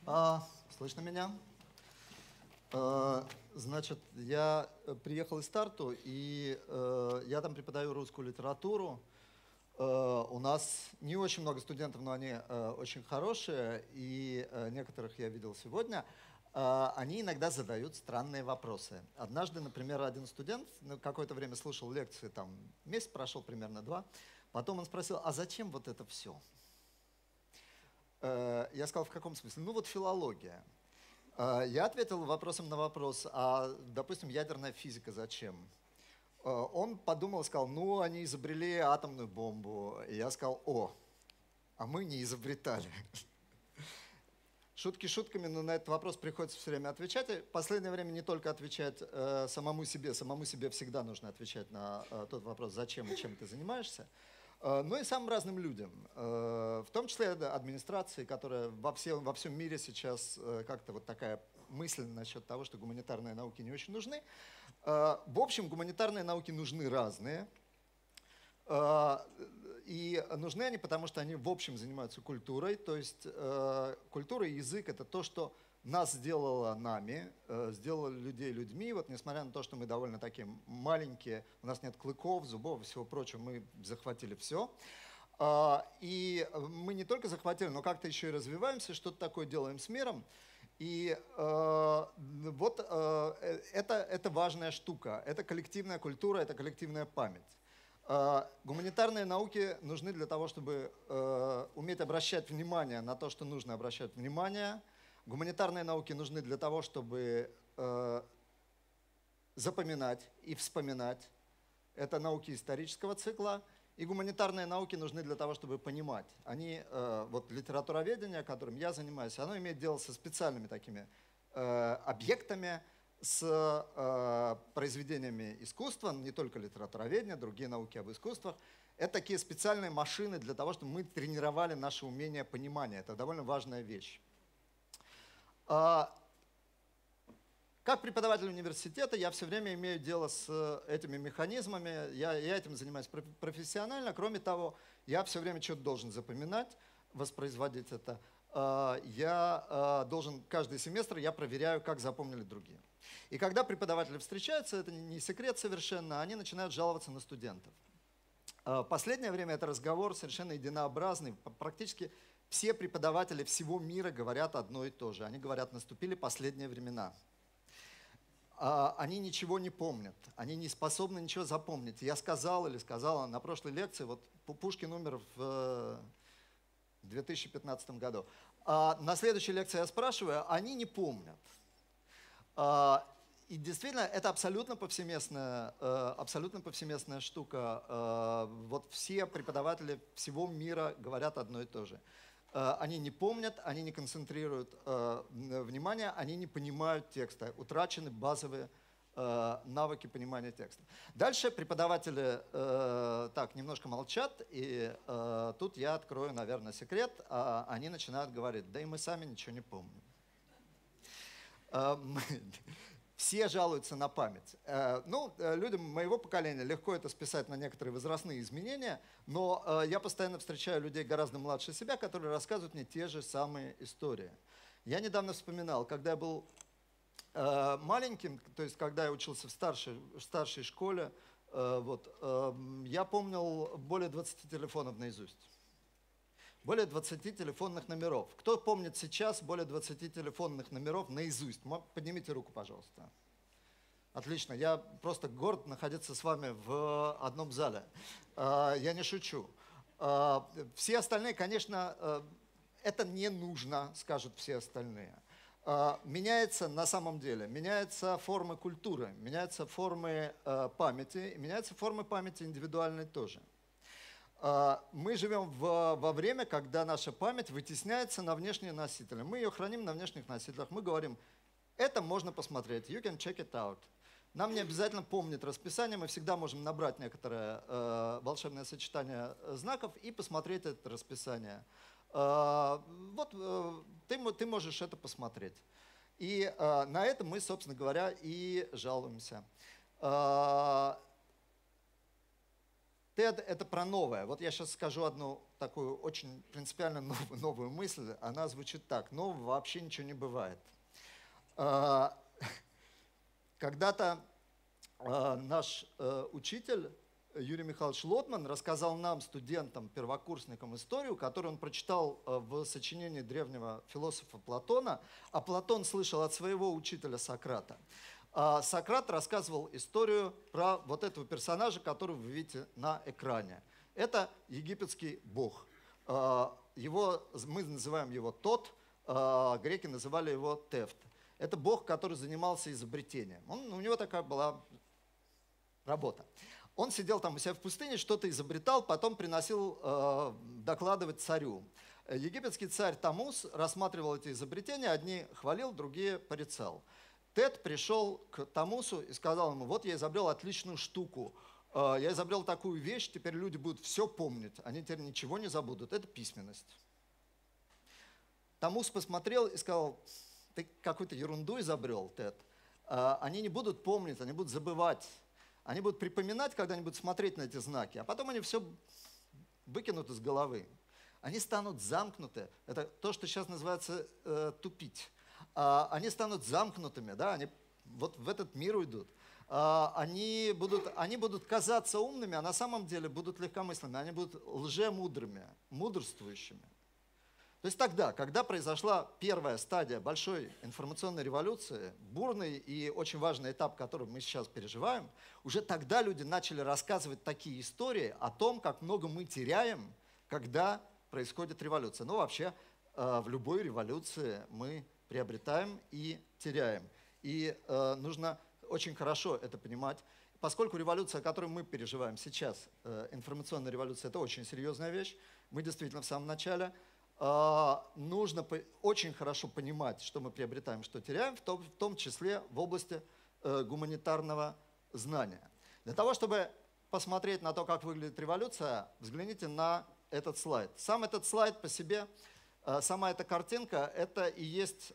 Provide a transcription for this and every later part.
Слышно меня? Значит, я приехал из Тарту, и я там преподаю русскую литературу. У нас не очень много студентов, но они очень хорошие, и некоторых я видел сегодня. Они иногда задают странные вопросы. Однажды, например, один студент какое-то время слушал лекции, там месяц прошел, примерно 2. Потом он спросил: а зачем вот это все? Я сказал: в каком смысле? Ну вот филология. Я ответил вопросом на вопрос: а, допустим, ядерная физика зачем? Он подумал и сказал: ну, они изобрели атомную бомбу. И я сказал: а мы не изобретали. Шутки шутками, но на этот вопрос приходится все время отвечать. И в последнее время не только отвечать самому себе всегда нужно отвечать на тот вопрос, зачем и чем ты занимаешься, но и самым разным людям, в том числе администрации, которая во всем мире сейчас как-то вот такая мысль насчет того, что гуманитарные науки не очень нужны. В общем, гуманитарные науки нужны разные. И нужны они, потому что они в общем занимаются культурой. То есть культура и язык — это то, что нас сделало нами, сделало людей людьми. Вот несмотря на то, что мы довольно такие маленькие, у нас нет клыков, зубов и всего прочего, мы захватили все. И мы не только захватили, но как-то еще и развиваемся, что-то такое делаем с миром. И вот это важная штука. Это коллективная культура, это коллективная память. Гуманитарные науки нужны для того, чтобы уметь обращать внимание на то, что нужно обращать внимание. Гуманитарные науки нужны для того, чтобы запоминать и вспоминать. Это науки исторического цикла. И гуманитарные науки нужны для того, чтобы понимать. Они, вот литературоведение, которым я занимаюсь, оно имеет дело со специальными такими объектами, с произведениями искусства, не только литературоведение, другие науки об искусствах. Это такие специальные машины для того, чтобы мы тренировали наше умение понимания. Это довольно важная вещь. Как преподаватель университета я все время имею дело с этими механизмами. Я этим занимаюсь профессионально. Кроме того, я все время что-то должен запоминать, воспроизводить это. Я должен каждый семестр, я проверяю, как запомнили другие. И когда преподаватели встречаются, это не секрет совершенно, они начинают жаловаться на студентов. В последнее время это разговор совершенно единообразный. Практически все преподаватели всего мира говорят одно и то же. Они говорят: наступили последние времена. Они ничего не помнят, они не способны ничего запомнить. Я сказал или сказала на прошлой лекции, вот Пушкин умер в 2015 году. На следующей лекции я спрашиваю, они не помнят. И действительно, это абсолютно повсеместная штука. Вот все преподаватели всего мира говорят одно и то же. Они не помнят, они не концентрируют внимание, они не понимают текста. Утрачены базовые навыки понимания текста. Дальше преподаватели так немножко молчат, и тут я открою, наверное, секрет. Они начинают говорить: да и мы сами ничего не помним. Все жалуются на память. Ну, людям моего поколения легко это списать на некоторые возрастные изменения, но я постоянно встречаю людей гораздо младше себя, которые рассказывают мне те же самые истории. Я недавно вспоминал, когда я был маленьким, то есть когда я учился в старшей школе, я помнил более 20 телефонов наизусть. Более 20 телефонных номеров. Кто помнит сейчас более 20 телефонных номеров наизусть? Поднимите руку, пожалуйста. Отлично. Я просто горд находиться с вами в одном зале. Я не шучу. Все остальные, конечно, это не нужно, скажут все остальные. Меняется на самом деле, меняются формы культуры, меняются формы памяти, меняются формы памяти индивидуальной тоже. Мы живем во время, когда наша память вытесняется на внешние носители. Мы ее храним на внешних носителях. Мы говорим: это можно посмотреть, you can check it out. Нам не обязательно помнить расписание, мы всегда можем набрать некоторое волшебное сочетание знаков и посмотреть это расписание. Вот ты можешь это посмотреть. И на этом мы, собственно говоря, и жалуемся. TED — это про новое. Вот я сейчас скажу одну такую очень принципиально новую мысль. Она звучит так. Нового вообще ничего не бывает. Когда-то наш учитель Юрий Михайлович Лотман рассказал нам, студентам, первокурсникам, историю, которую он прочитал в сочинении древнего философа Платона, а Платон слышал от своего учителя Сократа. Сократ рассказывал историю про вот этого персонажа, которого вы видите на экране. Это египетский бог. Мы называем его Тот, греки называли его Тефт. Это бог, который занимался изобретением. У него такая была работа. Он сидел там у себя в пустыне, что-то изобретал, потом приносил докладывать царю. Египетский царь Тамус рассматривал эти изобретения, одни хвалил, другие порицал. Тет пришел к Тамусу и сказал ему: вот я изобрел отличную штуку, я изобрел такую вещь, теперь люди будут все помнить, они теперь ничего не забудут, это письменность. Тамус посмотрел и сказал: ты какую-то ерунду изобрел, Тет, они не будут помнить, они будут забывать. Они будут припоминать, когда они будут смотреть на эти знаки, а потом они все выкинут из головы. Они станут замкнуты. Это то, что сейчас называется тупить. Они станут замкнутыми, да? Они вот в этот мир уйдут. Они будут казаться умными, а на самом деле будут легкомысленными. Они будут лжемудрыми, мудрствующими. То есть тогда, когда произошла первая стадия большой информационной революции, бурный и очень важный этап, который мы сейчас переживаем, уже тогда люди начали рассказывать такие истории о том, как много мы теряем, когда происходит революция. Ну, вообще, в любой революции мы приобретаем и теряем. И нужно очень хорошо это понимать. Поскольку революция, которую мы переживаем сейчас, информационная революция, это очень серьезная вещь, мы действительно в самом начале, нужно очень хорошо понимать, что мы приобретаем, что теряем, в том числе в области гуманитарного знания. Для того, чтобы посмотреть на то, как выглядит революция, взгляните на этот слайд. Сам этот слайд по себе, сама эта картинка, это и есть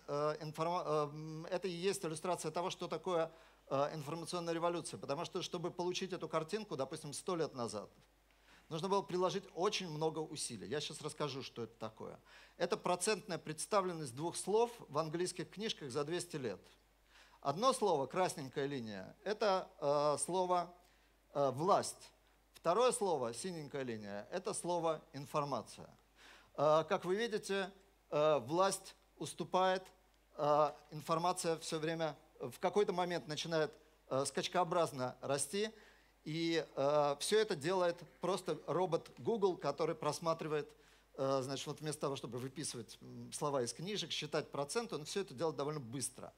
иллюстрация того, что такое информационная революция. Потому что, чтобы получить эту картинку, допустим, 100 лет назад, нужно было приложить очень много усилий. Я сейчас расскажу, что это такое. Это процентная представленность двух слов в английских книжках за 200 лет. Одно слово, красненькая линия, это слово «власть». Второе слово, синенькая линия, это слово «информация». Как вы видите, власть уступает, информация все время в какой-то момент начинает скачкообразно расти, и все это делает просто робот Google, который просматривает, значит, вот вместо того, чтобы выписывать слова из книжек, считать проценты, он все это делает довольно быстро.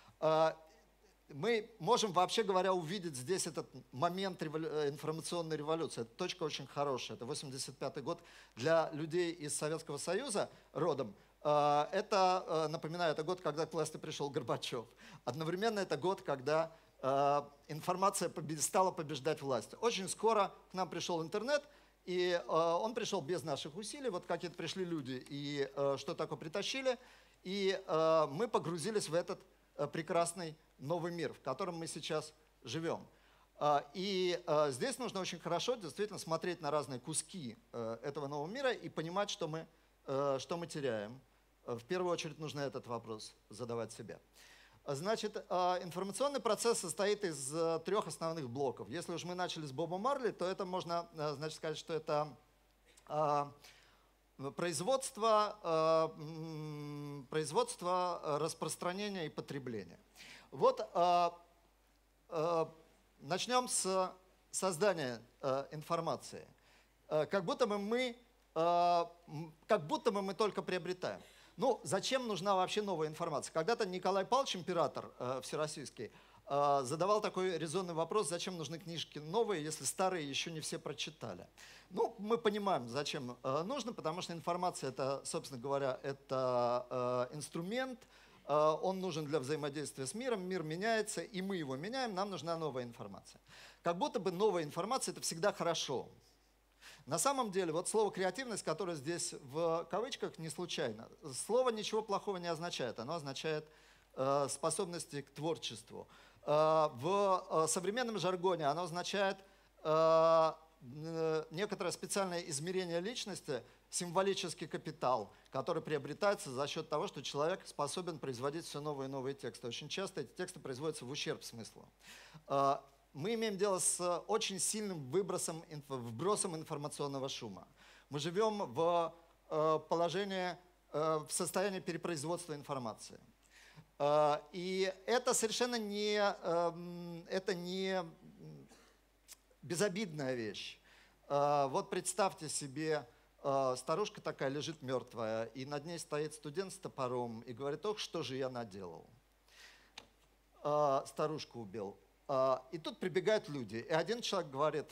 Мы можем, вообще говоря, увидеть здесь этот момент информационной революции. Эта точка очень хорошая. Это 1985 год для людей из Советского Союза родом. Это, напоминаю, это год, когда к власти пришел Горбачев. Одновременно это год, когда информация стала побеждать власть. Очень скоро к нам пришел интернет, и он пришел без наших усилий. Вот какие-то пришли люди и что такое притащили, и мы погрузились в этот прекрасный новый мир, в котором мы сейчас живем. И здесь нужно очень хорошо действительно смотреть на разные куски этого нового мира и понимать, что мы теряем. В первую очередь нужно этот вопрос задавать себе. Значит, информационный процесс состоит из трех основных блоков. Если уж мы начали с Боба Марли, то это можно, значит, сказать, что это производство, распространение и потребление. Вот начнем с создания информации. Как будто бы мы только приобретаем. Ну, зачем нужна вообще новая информация? Когда-то Николай Павлович, император всероссийский, задавал такой резонный вопрос: зачем нужны книжки новые, если старые еще не все прочитали? Ну, мы понимаем, зачем нужно, потому что информация, это, собственно говоря, это инструмент, он нужен для взаимодействия с миром, мир меняется, и мы его меняем, нам нужна новая информация. Как будто бы новая информация – это всегда хорошо. На самом деле, вот слово «креативность», которое здесь в кавычках, не случайно. Слово ничего плохого не означает, оно означает способности к творчеству. В современном жаргоне оно означает некоторое специальное измерение личности, символический капитал, который приобретается за счет того, что человек способен производить все новые и новые тексты. Очень часто эти тексты производятся в ущерб смыслу. Мы имеем дело с очень сильным вбросом информационного шума. Мы живем в положении, в состоянии перепроизводства информации. И это совершенно не безобидная вещь. Вот представьте себе, старушка такая лежит мертвая, и над ней стоит студент с топором и говорит: ох, что же я наделал. Старушку убил. И тут прибегают люди, и один человек говорит: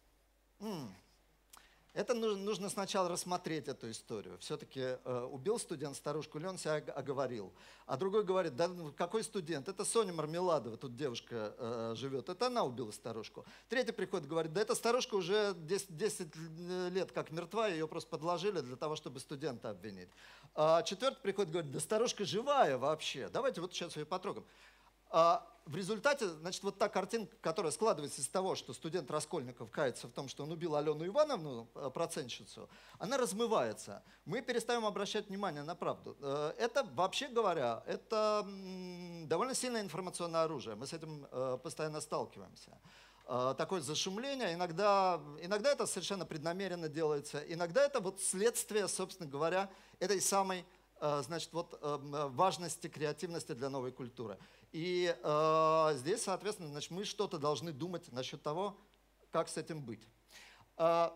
это нужно сначала рассмотреть эту историю. Все-таки убил студент старушку, или он себя оговорил. А другой говорит: да какой студент? Это Соня Мармеладова, тут девушка живет. Это она убила старушку. Третий приходит и говорит: да эта старушка уже 10 лет как мертва, ее просто подложили для того, чтобы студента обвинить. А четвертый приходит и говорит: да старушка живая вообще, давайте вот сейчас ее потрогаем. В результате, значит, вот та картинка, которая складывается из того, что студент Раскольников кается в том, что он убил Алену Ивановну, процентщицу, она размывается. Мы перестаем обращать внимание на правду. Это, вообще говоря, это довольно сильное информационное оружие. Мы с этим постоянно сталкиваемся. Такое зашумление, иногда это совершенно преднамеренно делается, иногда это вот следствие, собственно говоря, этой самой, значит, вот, важности, креативности для новой культуры. И здесь, соответственно, значит, мы что-то должны думать насчет того, как с этим быть. Я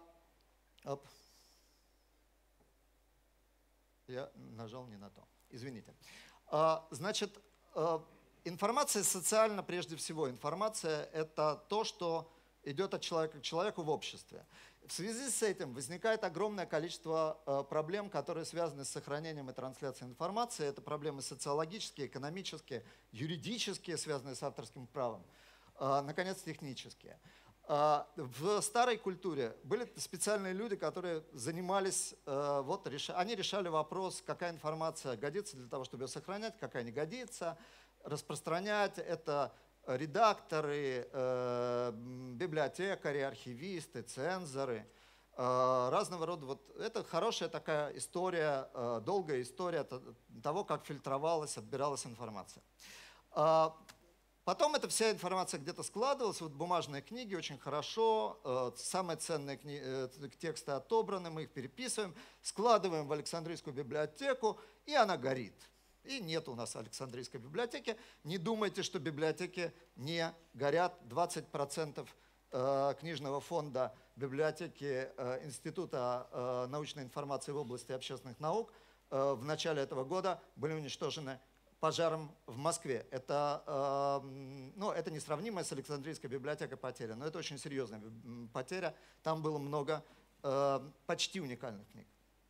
нажал не на то. Извините. Значит, информация социальна прежде всего. Информация – это то, что идет от человека к человеку в обществе. В связи с этим возникает огромное количество проблем, которые связаны с сохранением и трансляцией информации. Это проблемы социологические, экономические, юридические, связанные с авторским правом, наконец, технические. В старой культуре были специальные люди, которые занимались, они решали вопрос, какая информация годится для того, чтобы ее сохранять, какая не годится, распространять. Это редакторы, библиотекари, архивисты, цензоры, разного рода. Вот это хорошая такая история, долгая история того, как фильтровалась, отбиралась информация. Потом эта вся информация где-то складывалась, вот бумажные книги очень хорошо, самые ценные тексты отобраны, мы их переписываем, складываем в Александрийскую библиотеку, и она горит. И нет у нас Александрийской библиотеки. Не думайте, что библиотеки не горят. 20% книжного фонда библиотеки Института научной информации в области общественных наук в начале этого года были уничтожены пожаром в Москве. Это несравнимая с Александрийской библиотекой потеря, но это очень серьезная потеря. Там было много почти уникальных книг.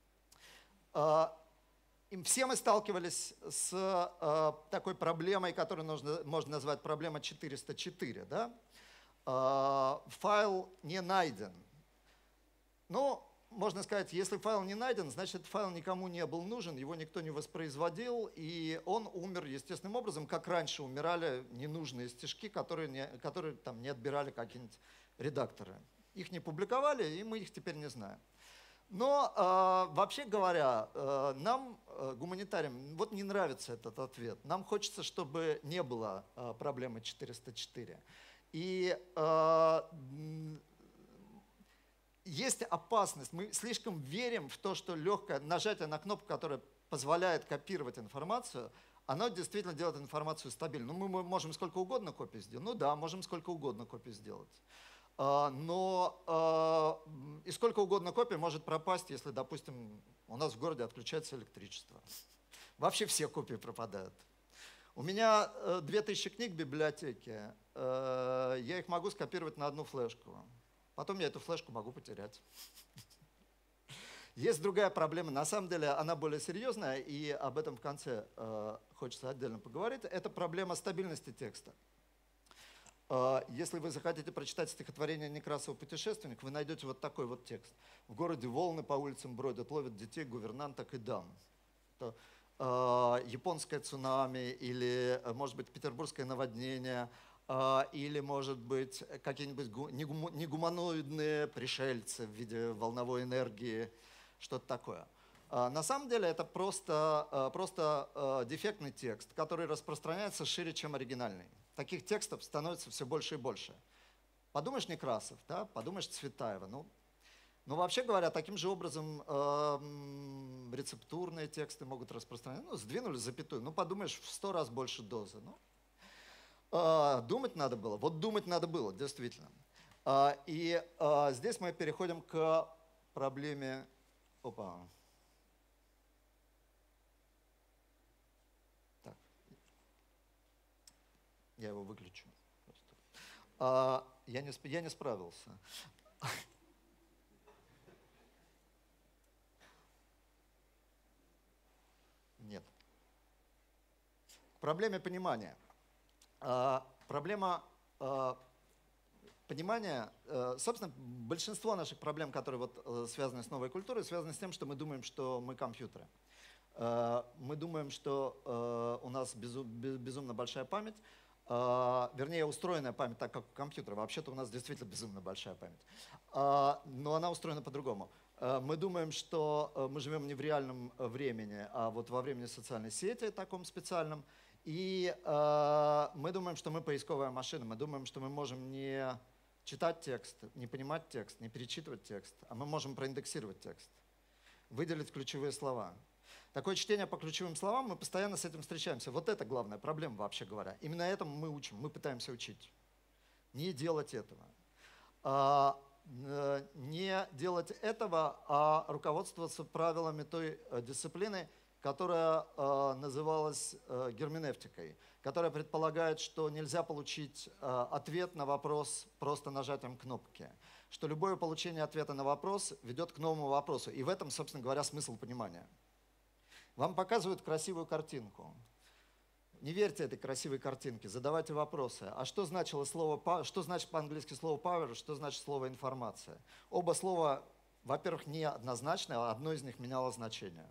И все мы сталкивались с такой проблемой, которую можно назвать проблема 404. Да? Файл не найден. Ну, можно сказать, если файл не найден, значит, этот файл никому не был нужен, его никто не воспроизводил, и он умер естественным образом, как раньше умирали ненужные стишки, которые там не отбирали какие-нибудь редакторы. Их не публиковали, и мы их теперь не знаем. Но, вообще говоря, нам, гуманитариям, вот не нравится этот ответ. Нам хочется, чтобы не было проблемы 404. И есть опасность. Мы слишком верим в то, что легкое нажатие на кнопку, которая позволяет копировать информацию, оно действительно делает информацию стабильной. Ну, мы можем сколько угодно копий сделать. Ну да, можем сколько угодно копий сделать. Но и сколько угодно копий может пропасть, если, допустим, у нас в городе отключается электричество. Вообще все копии пропадают. У меня 2000 книг в библиотеке, я их могу скопировать на одну флешку. Потом я эту флешку могу потерять. Есть другая проблема, на самом деле она более серьезная, и об этом в конце хочется отдельно поговорить. Это проблема стабильности текста. Если вы захотите прочитать стихотворение Некрасова «Путешественник», вы найдете вот такой вот текст. В городе волны по улицам бродят, ловят детей, гувернанток и дам. Это японское цунами или, может быть, петербургское наводнение. или, может быть, какие-нибудь негуманоидные пришельцы в виде волновой энергии, что-то такое. На самом деле это просто дефектный текст, который распространяется шире, чем оригинальный. Таких текстов становится все больше и больше. Подумаешь Некрасов, да? Подумаешь Цветаева. Ну, вообще говоря, таким же образом рецептурные тексты могут распространяться. Ну, сдвинули запятую. Ну, подумаешь, в 100 раз больше дозы. Ну, думать надо было. Вот думать надо было, действительно. И здесь мы переходим к проблеме... Опа. Так. Я его выключу. Я не справился. Нет. Проблема понимания. Проблема понимания, собственно, большинство наших проблем, которые вот связаны с новой культурой, связаны с тем, что мы думаем, что мы компьютеры. Мы думаем, что у нас безумно большая память, вернее, устроенная память, так как у компьютера. Вообще-то у нас действительно безумно большая память. Но она устроена по-другому. Мы думаем, что мы живем не в реальном времени, а вот во времени социальной сети, таком специальном. И мы думаем, что мы поисковая машина. Мы думаем, что мы можем не читать текст, не понимать текст, не перечитывать текст, а мы можем проиндексировать текст, выделить ключевые слова. Такое чтение по ключевым словам, мы постоянно с этим встречаемся. Вот это главная проблема, вообще говоря. Именно этому мы учим, мы пытаемся учить. Не делать этого. Не делать этого, а руководствоваться правилами той дисциплины, которая называлась герменевтикой, которая предполагает, что нельзя получить ответ на вопрос просто нажатием кнопки, что любое получение ответа на вопрос ведет к новому вопросу. И в этом, собственно говоря, смысл понимания. Вам показывают красивую картинку. Не верьте этой красивой картинке, задавайте вопросы. А что значило слово, что значит по-английски слово power, что значит слово информация? Оба слова, во-первых, не однозначны, а одно из них меняло значение.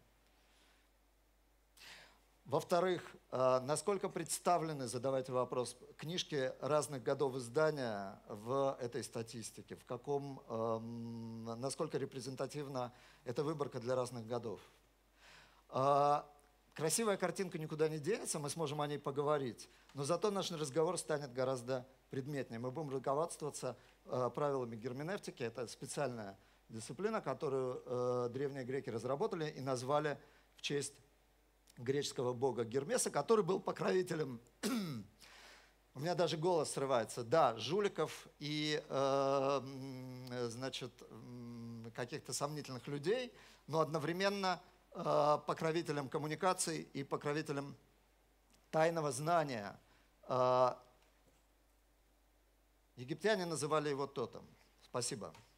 Во-вторых, насколько представлены, задавайте вопрос, книжки разных годов издания в этой статистике, насколько репрезентативна эта выборка для разных годов. Красивая картинка никуда не денется, мы сможем о ней поговорить, но зато наш разговор станет гораздо предметнее. Мы будем руководствоваться правилами герменевтики, это специальная дисциплина, которую древние греки разработали и назвали в честь греческого бога Гермеса, который был покровителем, у меня даже голос срывается, да, жуликов и, значит, каких-то сомнительных людей, но одновременно покровителем коммуникаций и покровителем тайного знания. Египтяне называли его тотем. Спасибо.